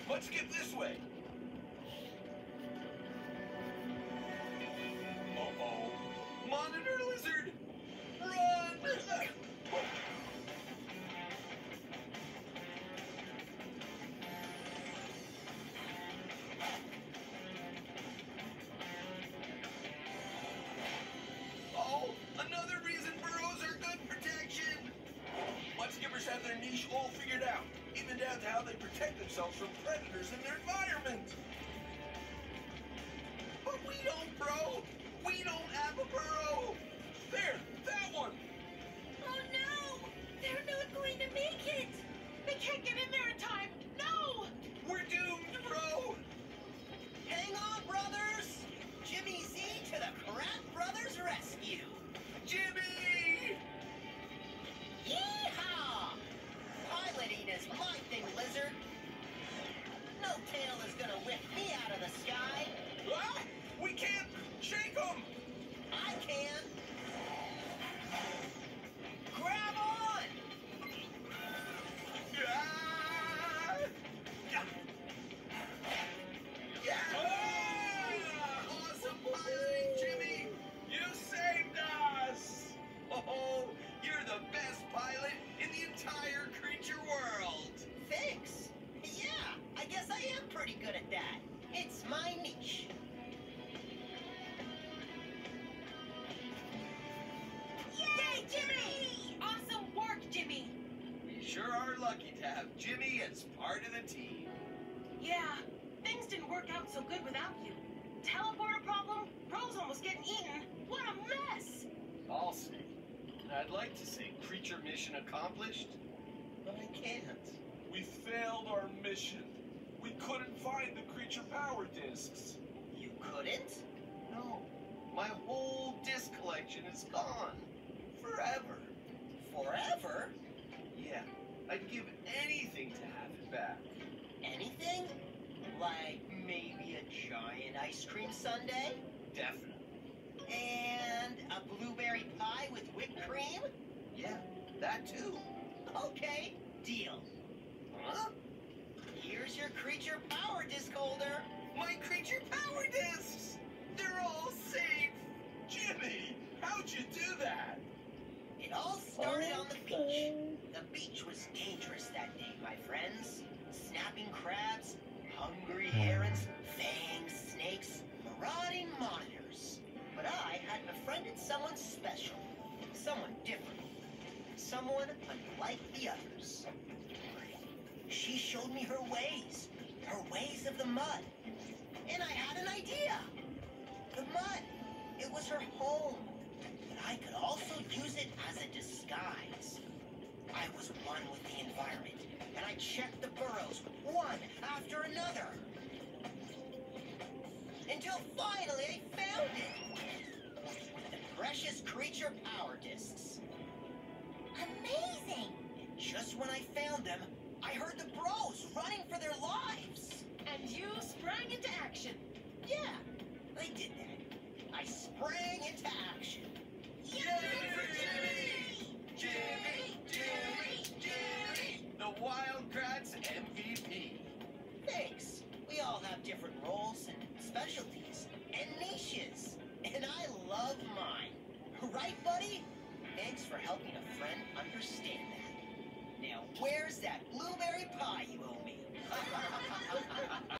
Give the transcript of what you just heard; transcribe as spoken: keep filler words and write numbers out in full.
Let's get this way. Uh-oh. Monitor lizard! Run! Oh, another reason burrows are good protection. Mudskippers have their niche all figured out, even down to how they protect themselves from predators in their environment. But we don't, bro. We don't have a burrow. There, that one. Oh no! They're not going to make it! They can't get in there in time! No! We're doomed, bro. Hang on, brothers! Jimmy Z to the Kratts Brothers rescue! Jimmy! Yeehaw! Piloting is my thing, lizard. No tail is gonna whip me out of the sky. Ah! We can't shake them! I can. Grab on! Ah! Yeah! Yeah! Ah! Awesome piloting, Jimmy! You saved us! Oh, you're the best pilot in the entire creature world! Thanks. Yeah, I guess I am pretty good at that. It's my niche. Yay, Jimmy! Awesome work, Jimmy! We sure are lucky to have Jimmy as part of the team. Yeah, things didn't work out so good without you. Teleporter problem, Rose almost getting eaten. What a mess! I'll say. I'd like to say creature mission accomplished, but I can't. We failed our mission. We couldn't find the creature power discs. You couldn't? No, my whole disc collection is gone. Forever. Forever? Yeah, I'd give anything to have it back. Anything? Like maybe a giant ice cream sundae? Definitely. And a blueberry pie with whipped cream? Yeah, that too. Okay, deal. Huh? Here's your creature power disc holder. My creature power discs! They're all safe! Jimmy, how'd you do that? It all started on the beach. The beach was dangerous that day, my friends. Snapping crabs, hungry herons, fanged snakes, marauding monitors. But I had befriended someone special, someone different, someone unlike the others. She showed me her ways, her ways of the mud. And I had an idea. The mud, it was her home. But I could also use it as a disguise. I was one with the environment, and I checked the burrows one after another. Until finally I found it. With the precious creature power discs. Amazing! And just when I found them, I heard the bros running for their lives. And you sprang into action. Yeah, I did that. I sprang into action. Yay for Jimmy! Jimmy, Jimmy, Jimmy! The Wild Kratts M V P. Thanks. We all have different roles and specialties and niches. And I love mine. Right, buddy? Thanks for helping a friend understand that. Now, where's that blueberry pie you owe me?